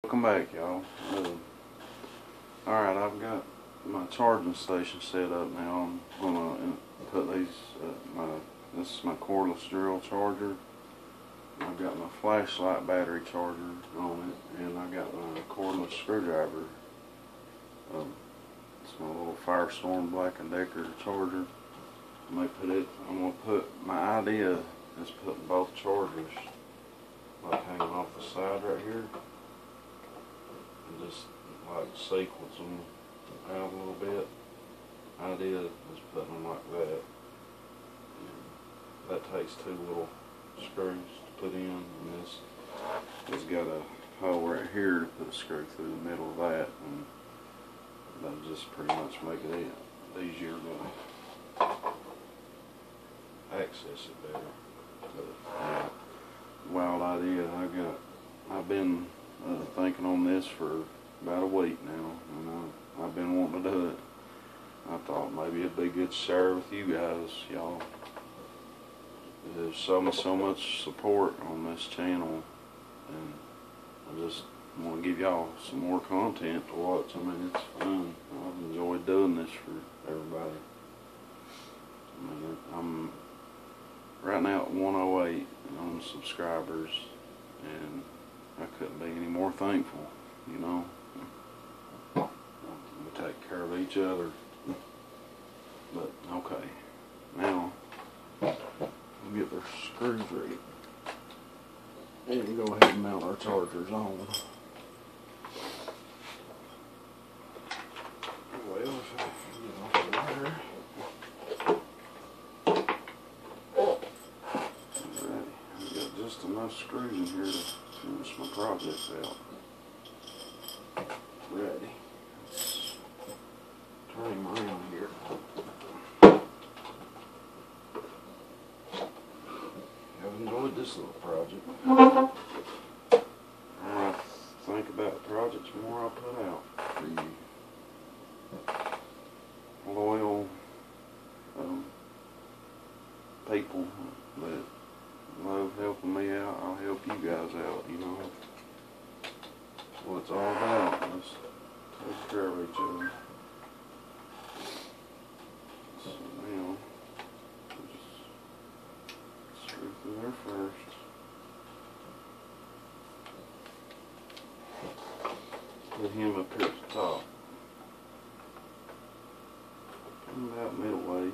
Welcome back, y'all. Alright, I've got my charging station set up now. I'm gonna put these, this is my cordless drill charger. I've got my flashlight battery charger on it, and I got my cordless screwdriver. It's my little Firestorm Black & Decker charger. I'm gonna put, my idea is putting both chargers like hanging off the side right here, and just like sequence them out a little bit. Idea is putting them like that. And that takes two little screws to put in, and this has got a hole right here to put a screw through the middle of that, and that'll just pretty much make it easier to access it better. But, wild idea. I've been thinking on this for about a week now, and I've been wanting to do it. I thought maybe it'd be good to share with you guys. Y'all, there's so much support on this channel, and I just want to give y'all some more content to watch. I mean, it's fun. I've enjoyed doing this for everybody. I mean, I'm right now at 108 on subscribers, and I couldn't be any more thankful, you know. We take care of each other. But okay, now we'll get their screws ready and go ahead and mount our chargers on. Well, if I can get off the wire. Alrighty, I've got just enough screws in here to finish my project out. Ready. Let's turn him around here. I've enjoyed this little project. The more I think about projects, the more I put out for you. Loyal people that love helping me out. I'll help you guys out, you know. That's what it's all about. Let's take care of each other. So now, just screw through there first. Put him up here at the top. Put him about middle ways.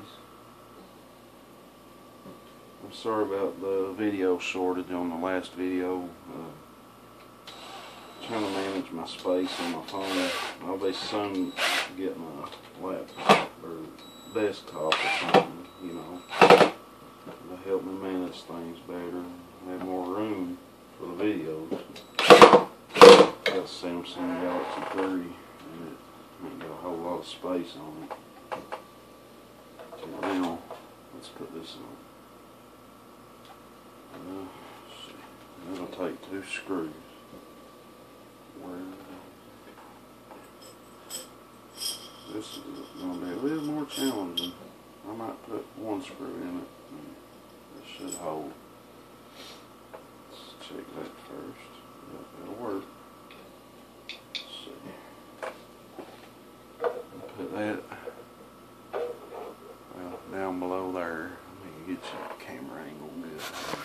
I'm sorry about the video shortage on the last video. Trying to manage my space on my phone. I'll be soon getting a laptop or desktop or something, you know, to help me manage things better and have more room for the videos. Got a Samsung Galaxy 3, and it ain't got a whole lot of space on it. So now, let's put this on. It'll take two screws. This is going to be a little more challenging. I might put one screw in it, and it should hold. Let's check that first. Yep, that'll work. Let's see. Put that down below there. Let me get you a camera angle good.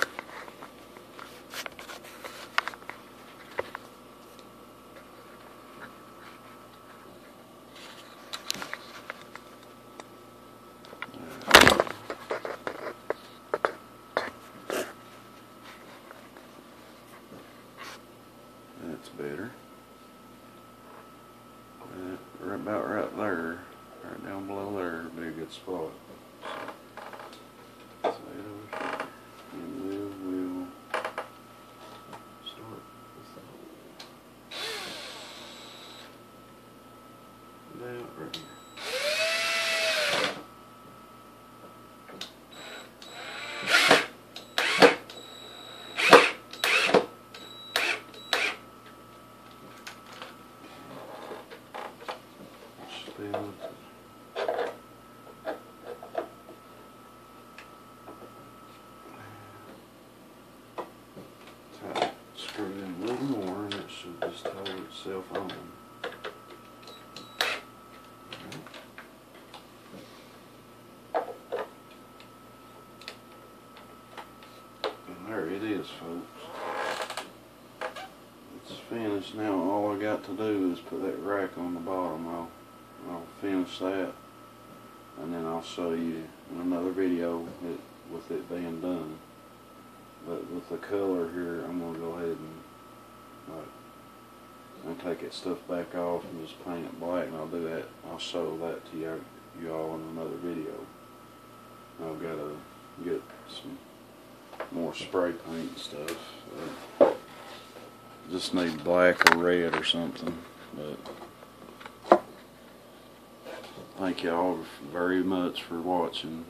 That's better. About right there, right down below there, would be a good spot. So over here, and we'll start down right here. Screw in a little more, and it should just hold it myself on. And there it is, folks. It's finished now. All I got to do is put that rack on the bottom. I'll finish that, and then I'll show you in another video with it being done. But with the color here, I'm gonna go ahead and take that stuff back off and just paint it black, and I'll do that. I'll show that to you all in another video. I've got to get some more spray paint and stuff. Just need black or red or something. But thank y'all very much for watching.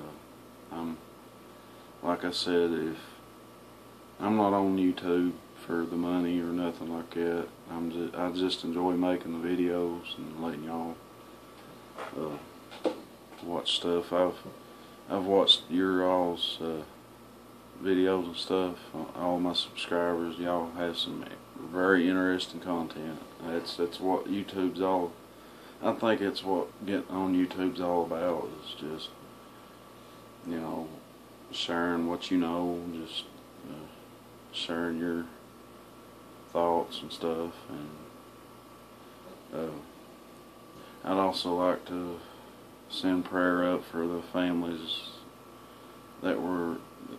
Like I said, I'm not on YouTube for the money or nothing like that. I just enjoy making the videos and letting y'all watch stuff. I've watched your all's videos and stuff. All my subscribers, y'all have some very interesting content. That's what YouTube's all. I think it's what getting on YouTube's all about, is just, you know, sharing what you know, just sharing your thoughts and stuff. And I'd also like to send prayer up for the families that were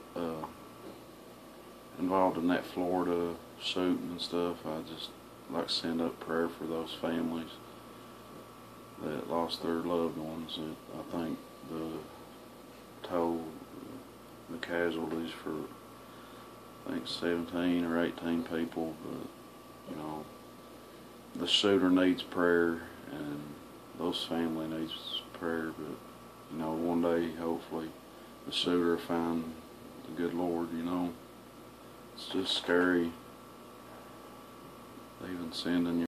involved in that Florida shooting and stuff. I just like to send up prayer for those families that lost their loved ones. I think the casualties for, I think, 17 or 18 people, but you know, the shooter needs prayer and those family needs prayer. But you know, one day hopefully the shooter will find the good Lord. You know, it's just scary even sending your